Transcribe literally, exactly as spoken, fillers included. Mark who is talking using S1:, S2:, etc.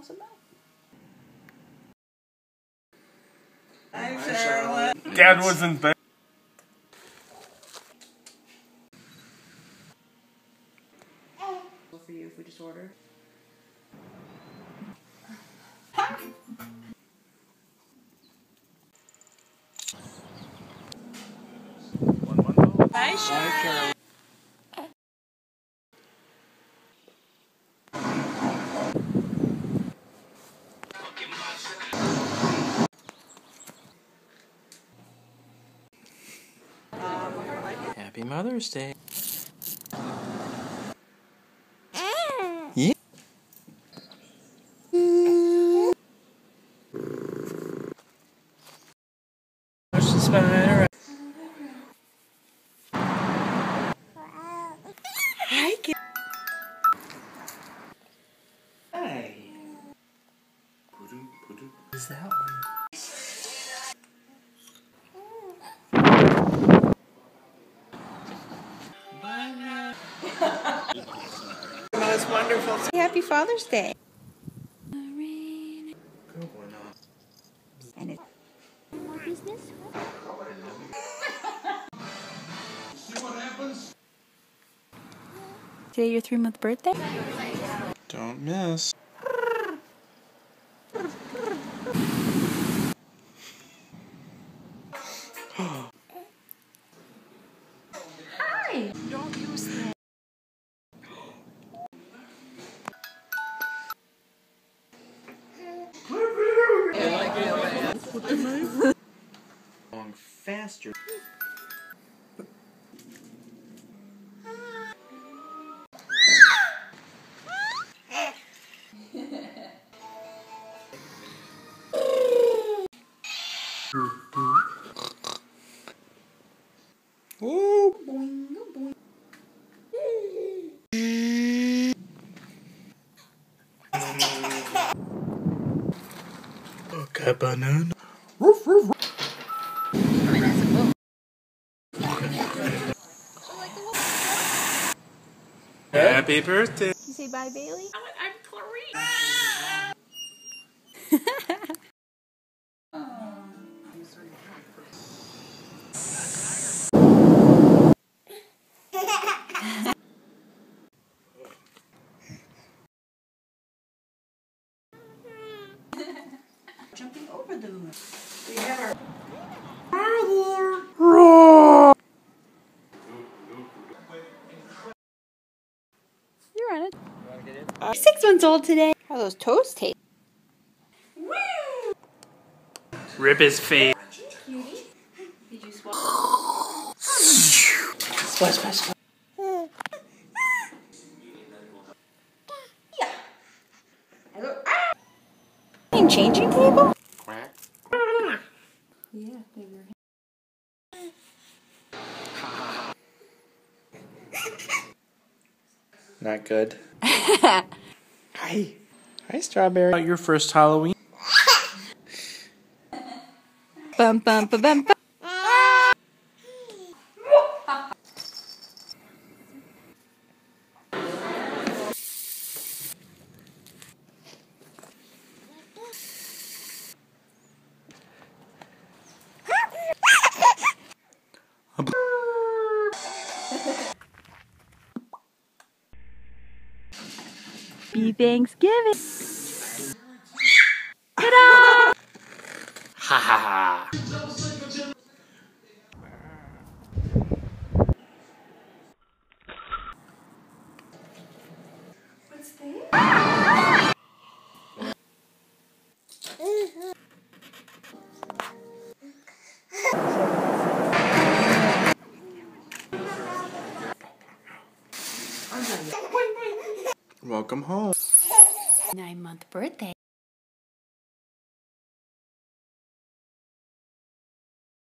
S1: toss them out.
S2: Hi, Charlotte.
S3: Dad wasn't there.
S1: For you if we just order. Hi, Charlotte.
S2: Happy Mother's Day. Yeah. Push the spider.
S1: Hi, kid.
S2: Hey. What is that one?
S1: Most wonderful. Happy Father's Day. And it's more business. Today your three month birthday?
S3: Don't miss.
S1: Hi! Don't use that.
S2: Going faster.
S3: Woo!
S2: Okay, banana.
S3: Happy birthday.
S1: You say bye, Bailey? I'm Clarice. Jumping over the moon. We have our... You're on it. You're six months old today. How those toes taste? Woo!
S3: Rip his face.
S1: Cutie. Did you swallow?
S2: Splash, splash, splash.
S1: Yeah. Hello. Ah! Changing table?
S3: Quack.
S1: Yeah, maybe you're...
S2: Not good. Hi. Hi, Strawberry.
S3: Your first Halloween?
S1: Bum, bum, bum, bum, bum. Happy Thanksgiving. Ta-da!
S2: Ha ha ha.
S1: What's that?
S3: Welcome home.
S1: Nine month birthday.